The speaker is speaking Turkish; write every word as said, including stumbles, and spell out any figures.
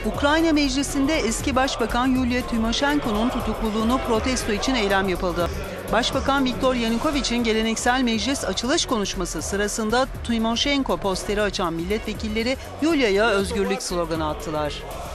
Ukrayna Meclisi'nde eski Başbakan Yulia Tymoshenko'nun tutukluluğunu protesto için eylem yapıldı. Başbakan Viktor Yanukovych'in geleneksel meclis açılış konuşması sırasında Tymoshenko posteri açan milletvekilleri Yulia'ya özgürlük sloganı attılar.